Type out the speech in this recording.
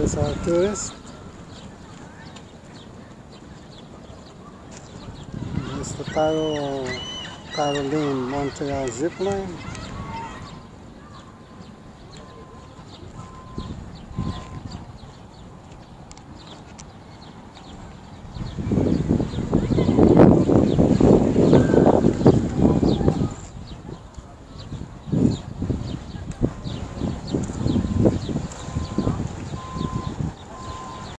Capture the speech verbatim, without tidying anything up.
is our tourist. This is the Cairo, Caroline Montreal zip line.